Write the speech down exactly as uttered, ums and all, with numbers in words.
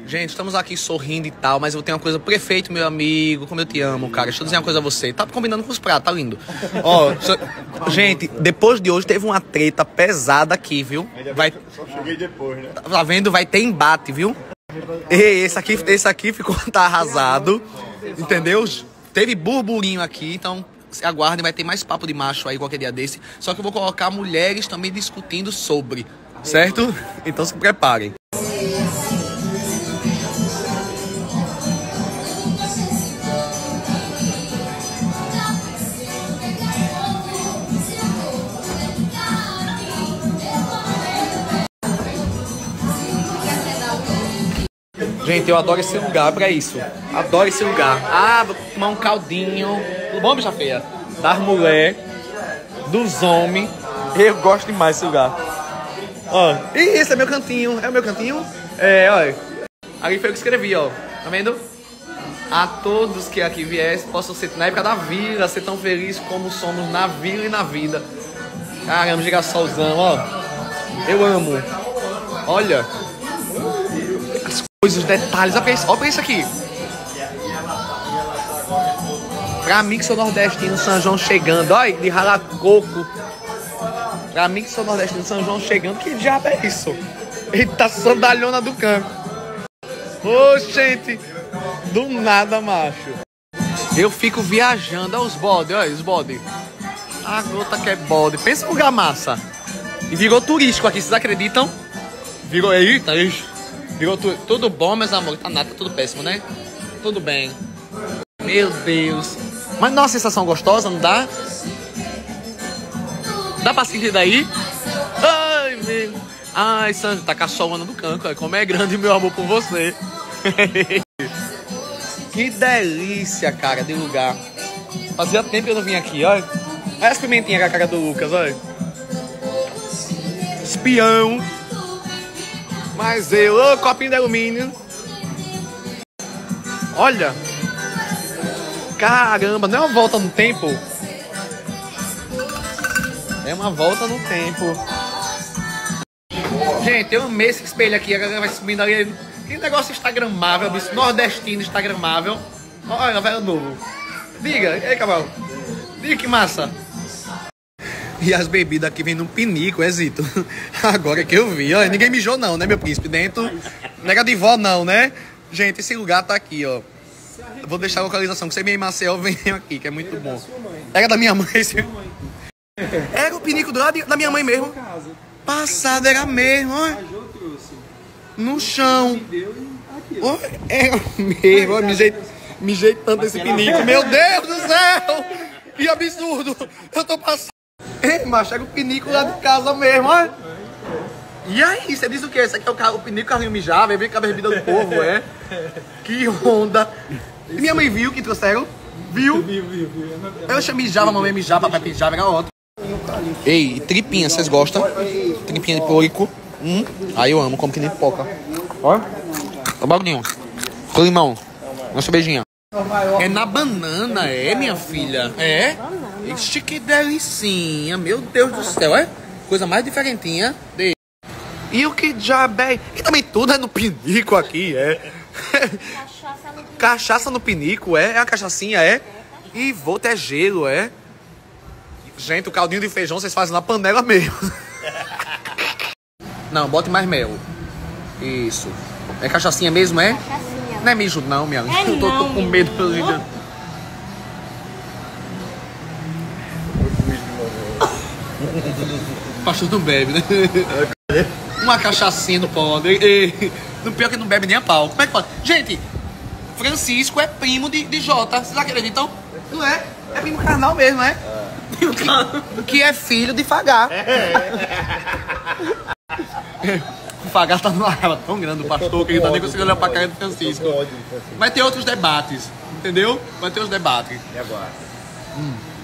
Gente, estamos aqui sorrindo e tal, mas eu tenho uma coisa. Prefeito, meu amigo, como eu te amo, cara. Deixa eu dizer uma coisa a você. Tá combinando com os pratos, tá lindo. Ó, so... gente, depois de hoje teve uma treta pesada aqui, viu? Vai... Só cheguei depois, né? Tá vendo? Vai ter embate, viu? Ei, esse aqui, esse aqui ficou, tá arrasado. Entendeu? Teve burburinho aqui, então aguardem, vai ter mais papo de macho aí qualquer dia desse. Só que eu vou colocar mulheres também discutindo sobre, certo? Então se preparem. Gente, eu adoro esse lugar pra isso. Adoro esse lugar. Ah, vou tomar um caldinho. Tudo bom, bicha feia? Das mulheres, dos homens. Eu gosto demais desse lugar. Ó, e esse é meu cantinho. É o meu cantinho? É, olha. Ali foi o que escrevi, ó. Tá vendo? A todos que aqui viessem possam ser, na época da vida, ser tão felizes como somos na vila e na vida. Caramba, girassolzão, ó. Eu amo. Olha. Os detalhes, olha isso, olha isso aqui. Pra mim que sou nordestino, São João chegando, olha, de ralar coco. Pra mim que sou nordestino, São João chegando, que diabo é isso? Eita, sandalhona do campo. Ô, gente, do nada, macho. Eu fico viajando, olha os bode, olha os bode. A gota que é bode, pensa no lugar massa. E virou turístico aqui, vocês acreditam? Virou, eita, isso. Virou tudo, tudo bom, meus amores? Tá nada, tá tudo péssimo, né? Tudo bem. Meu Deus. Mas dá uma sensação gostosa, não dá? Dá pra sentir daí? Ai, meu. Ai, Sandra, tá caçolando do canto. Como é grande meu amor por você. Que delícia, cara, de lugar. Fazia tempo que eu não vim aqui, olha. Olha as pimentinhas com a cara do Lucas, olha. Espião. Mas eu, ô, copinho de alumínio. Olha. Caramba, não é uma volta no tempo? É uma volta no tempo. Gente, eu amei esse espelho aqui. A galera vai subindo ali. Que negócio instagramável, bicho. Nordestino instagramável. Olha, velho novo. Diga, e aí, cavalo? Diga que massa. E as bebidas aqui vêm num pinico, é Zito. Agora que eu vi, ó. Ninguém mijou não, né, meu príncipe? Dentro, nega de vó não, né? Gente, esse lugar tá aqui, ó. Eu vou deixar a localização, que você vem em Maceió, vem aqui, que é muito bom. Era da minha mãe, esse... Era o pinico do lado da minha mãe mesmo. Passado, era mesmo, ó. No chão. Ó, era mesmo, ó. Mijei, mijei tanto esse pinico. Meu Deus do céu! Que absurdo! Eu tô passando. Ei, macho, é o pinico lá de casa mesmo, ó. E aí, você diz o quê? Esse aqui é o, carro, o pinico carrinho mijava, aí vem com a bebida do povo, é? Que onda. E minha mãe viu que trouxeram? Viu? Viu, viu, viu. Eu achei mijava, mamãe mijava, papai mijava, era ótimo. Ei, tripinha, vocês gostam? Tripinha de porco. Hum, aí eu amo, como que nem pipoca. Ó, o bagulhinho. Com limão. Uma cervejinha. É na banana, é, minha filha? É? Ixi, que delicinha, meu Deus do céu, é? Coisa mais diferentinha. De... E o que diabo é? E também tudo é no pinico aqui, é? Cachaça no pinico. Cachaça no pinico, é? É a cachaçinha, é? E volta é gelo, é? Gente, o caldinho de feijão vocês fazem na panela mesmo. Não, bote mais mel. Isso. É cachaçinha mesmo, é? Cachaçinha. Não é mijo não, minha. É eu tô, não, tô com medo. Pastor não bebe, né? Uma cachaçinha não pode. No pior que não bebe nem a pau. Como é que pode? Gente, Francisco é primo de, de Jota. Vocês acreditam? Não é? É primo carnal mesmo, é? Que, que é filho de Fagá. O Fagá tá numa raiva tão grande do pastor que ele tá nem conseguindo olhar pra cara do Francisco. Vai ter outros debates, entendeu? Vai ter outros debates. E agora? Hum.